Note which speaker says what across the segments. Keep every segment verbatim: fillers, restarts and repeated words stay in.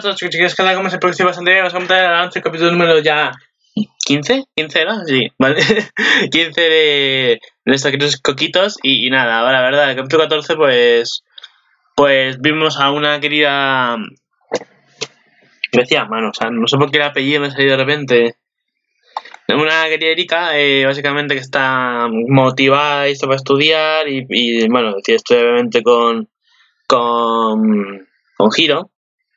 Speaker 1: todos, chicos, que la como se próximo bastante bien. Vamos a comentar el avance, capítulo número ya quince, quince era, sí, vale. quince de, de estos queridos coquitos. Y, y nada, ahora, la verdad, el capítulo catorce, pues. Pues vimos a una querida. Decía, mano, o sea, no sé por qué el apellido me salió de repente. Una querida Erika, eh, básicamente que está motivada y esto para estudiar. Y, y bueno, decide estudiar obviamente con. Con. Con Hiro.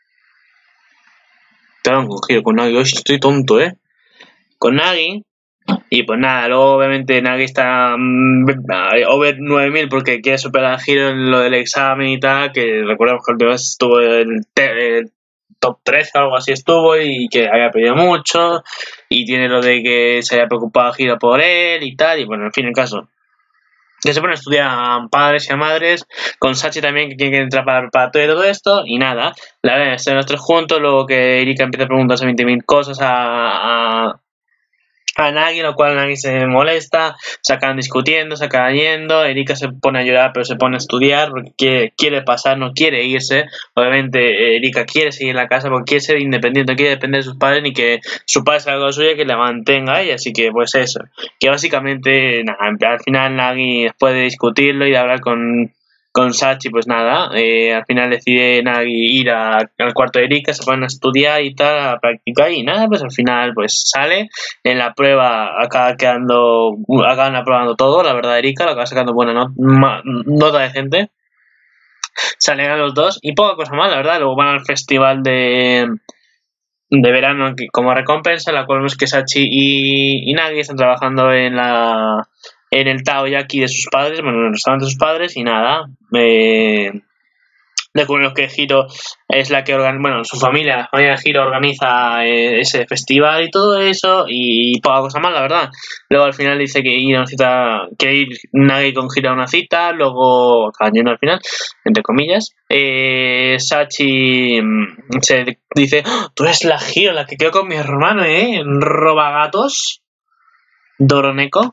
Speaker 1: Perdón, con Hiro, con Nagi. Hoy estoy tonto, ¿eh? Con Nagi. Y pues nada, luego obviamente Nagi está um, over nueve mil porque quiere superar a Hiro en lo del examen y tal. Que recordemos que el última vez estuvo en el top trece o algo así estuvo y que había perdido mucho. Y tiene lo de que se haya preocupado Hiro por él y tal. Y bueno, en fin, el caso. Que se pone a estudiar a padres y a madres, con Sachi también que tiene que entrar para, para todo esto, y nada, la verdad, están los tres juntos, luego que Erika empieza a preguntarse veinte mil cosas a, a, a Nagi, lo cual Nagi se molesta, se acaban discutiendo, se acaban yendo, Erika se pone a llorar pero se pone a estudiar porque quiere, quiere pasar, no quiere irse, obviamente Erika quiere seguir en la casa porque quiere ser independiente, no quiere depender de sus padres ni que su padre sea algo suyo que la mantenga a ella, así que pues eso, que básicamente nada, al final Nagi después de discutirlo y de hablar con con Sachi, pues nada, eh, al final decide Nagi ir a, al cuarto de Erika, se ponen a estudiar y tal, a practicar y nada, pues al final pues sale, en la prueba acaba quedando, acaban aprobando todo, la verdad Erika, la acaba sacando buena not ma nota decente, salen a los dos y poca cosa más, la verdad, luego van al festival de de verano como recompensa, la cual es que Sachi y, y Nagi están trabajando en la en el takoyaki de sus padres, bueno, en el restaurante de sus padres y nada, eh, descubrimos que Hiro es la que organiza, bueno, su familia, la familia de Hiro organiza eh, ese festival y todo eso y poca cosa más, la verdad. Luego al final dice que ir a una cita, que ir Nagi con Hiro a una cita, luego acaban yendo al final, entre comillas. Eh, Sachi se dice, ¡oh, tú eres la Hiro, la que quedó con mi hermano, ¿eh? Robagatos. Doroneko.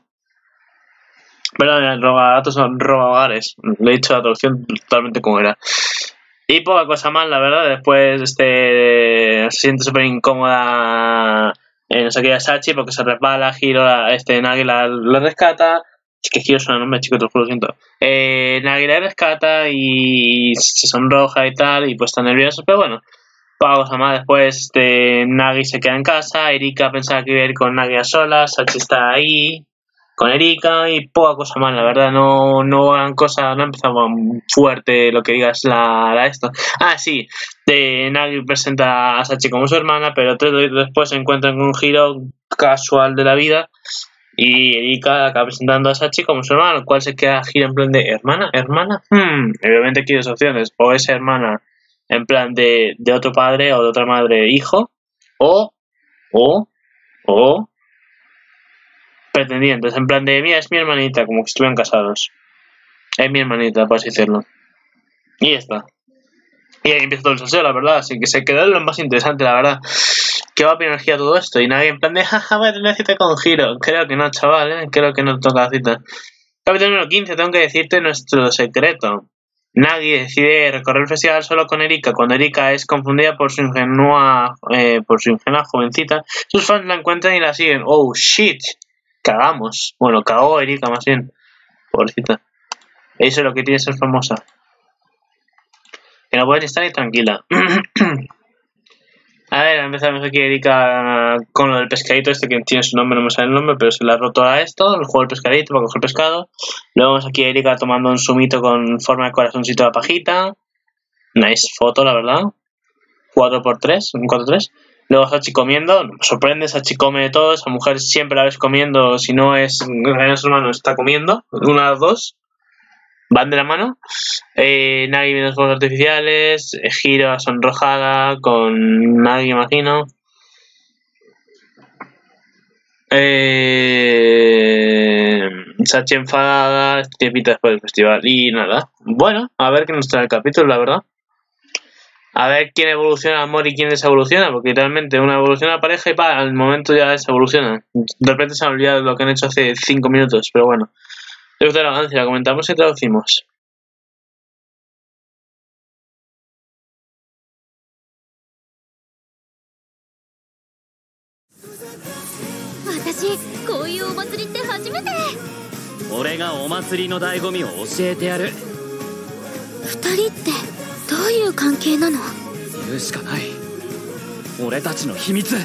Speaker 1: Perdón, robagatos son robahogares. Le he dicho la traducción totalmente como era. Y poca cosa más, la verdad. Después este se siente súper incómoda en no sé qué Sachi porque se resbala, Hiro, este Nagi la, la rescata. Es que Hiro suena nombre, chico, te lo siento. Eh, Nagi la rescata y se sonroja y tal, y pues está nervioso, pero bueno. Poca cosa más. Después este, Nagi se queda en casa, Erika pensaba que iba a ir con Nagi a solas, Sachi está ahí con Erika y poca cosa más, la verdad, no, no hagan cosas, no empezamos fuerte lo que digas la, la esto. Ah, sí, de Nagi presenta a Sachi como su hermana, pero tres después se encuentran con un giro casual de la vida y Erika acaba presentando a Sachi como su hermana, lo cual se queda gira en plan de hermana, hermana, hmm, obviamente aquí hay dos opciones, o es hermana en plan de, de otro padre o de otra madre hijo, o, o, o pretendientes, en plan de, mira, es mi hermanita, como que estuvieran casados. Es mi hermanita, por así decirlo. Y ya está. Y ahí empieza todo el salseo, la verdad, así que se quedó lo más interesante, la verdad. ¿Qué va a opinar Gia todo esto? Y nadie en plan de, jaja, voy a tener cita con Hiro. Creo que no, chaval, ¿eh? Creo que no toca la cita. Capítulo número quince, tengo que decirte nuestro secreto. Nadie decide recorrer el festival solo con Erika. Cuando Erika es confundida por su ingenua, eh, por su ingenua jovencita, sus fans la encuentran y la siguen. Oh, shit. Cagamos. Bueno, cagó Erika más bien. Pobrecita. Eso es lo que tiene ser famosa. Que no puedes estar ahí tranquila. A ver, empezamos aquí Erika con lo del pescadito este que tiene su nombre, no me sale el nombre, pero se le ha roto a esto, el juego del pescadito para coger pescado. Luego vemos aquí a Erika tomando un zumito con forma de corazoncito de pajita. Nice foto, la verdad. cuatro por tres, un cuatro tres. Luego Sachi comiendo, me sorprende, Sachi come de todo, esa mujer siempre la ves comiendo, si no es en sus manos, está comiendo, una de las dos, van de la mano. Eh, Nagi viendo los fuegos artificiales, Hiro sonrojada, con Nagi imagino. Eh, Sachi enfadada, este tiempito después del festival, y nada. Bueno, a ver qué nos trae el capítulo, la verdad. A ver quién evoluciona amor y quién desevoluciona, porque realmente una evoluciona la pareja y pa, al momento ya desevoluciona. De repente se han olvidado lo que han hecho hace cinco minutos, pero bueno. Les gusta la avance, la comentamos y traducimos.
Speaker 2: ういうお祭りって初めて。
Speaker 3: 俺がお祭りの醍醐味を教えてやる。
Speaker 2: 二人ってどういう関係なの？
Speaker 3: 言うしかない。俺たちの秘密。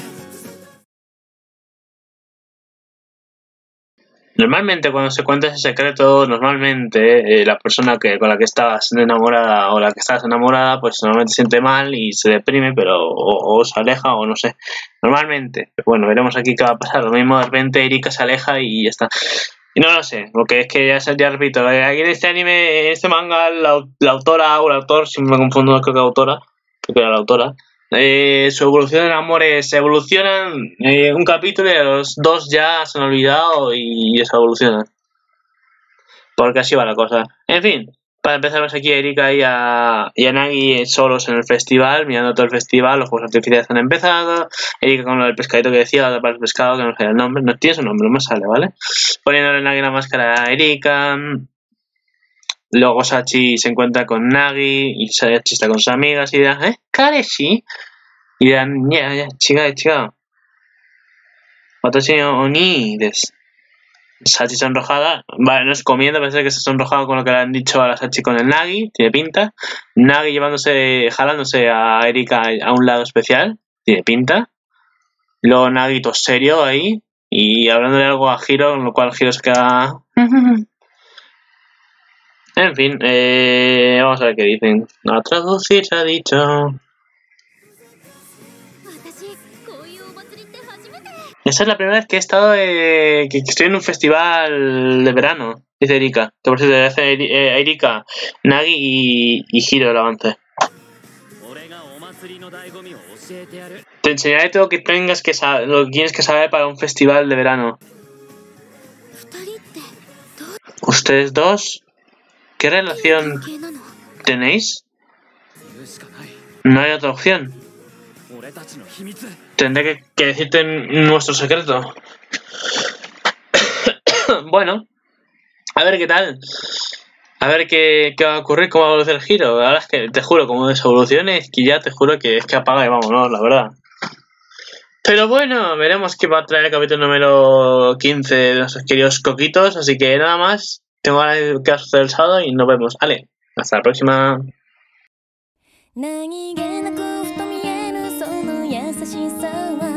Speaker 1: Normalmente cuando se cuenta ese secreto, normalmente eh, la persona que con la que estás enamorada o la que estás enamorada, pues normalmente se siente mal y se deprime, pero o, o se aleja o no sé. Normalmente, bueno, veremos aquí qué va a pasar. Lo mismo de repente Erika se aleja y ya está. Y no lo sé, porque es que ya, ya repito, aquí en este anime, en este manga, la, la autora o el autor, siempre me confundo, creo que autora, creo que era la autora. Eh, su evolución en amores evolucionan eh, un capítulo y los dos ya se han olvidado y eso evoluciona, porque así va la cosa. En fin, para empezar vemos aquí a Erika y a, y a Nagi solos en el festival, mirando todo el festival. Los juegos artificiales han empezado. Erika con lo del pescadito que decía, la para el pescado, que no sé el nombre, no tiene su nombre, no me sale, ¿vale? Poniéndole a Nagi la máscara a Erika. Luego Sachi se encuentra con Nagi y Sachi está con sus amigas y dirán, ¿eh? ¿Kareshi? Y dirán, ya, ya, chica, chica. Watashi no oni desu. Sachi sonrojada, vale, no es comiendo, parece que se ha sonrojado con lo que le han dicho a la Sachi con el Nagi, tiene pinta. Nagi llevándose, jalándose a Erika a un lado especial, tiene pinta. Luego Nagi todo serio ahí y hablándole algo a Hiro, con lo cual Hiro se queda... En fin, eh, vamos a ver qué dicen. A traducir se ha dicho. Esa es la primera vez que he estado, eh, que estoy en un festival de verano, dice Erika. Que por cierto, le hace eh, Erika, Nagi y, y Hiro el avance. Te enseñaré todo lo que tengas que saber, lo que tienes que saber para un festival de verano. ¿Ustedes dos? ¿Qué relación tenéis? No hay otra opción. Tendré que, que decirte nuestro secreto. Bueno, a ver qué tal. A ver qué, qué va a ocurrir, cómo va a evolucionar el giro. Ahora es que, te juro, como desevolucione, es que ya te juro que es que apaga y vámonos, la verdad. Pero bueno, veremos qué va a traer el capítulo número quince de nuestros queridos coquitos. Así que nada más. Tengo ganas de que va a suceder el sábado y nos vemos. Vale, hasta la próxima.
Speaker 2: 何気なくふと見えるその優しさは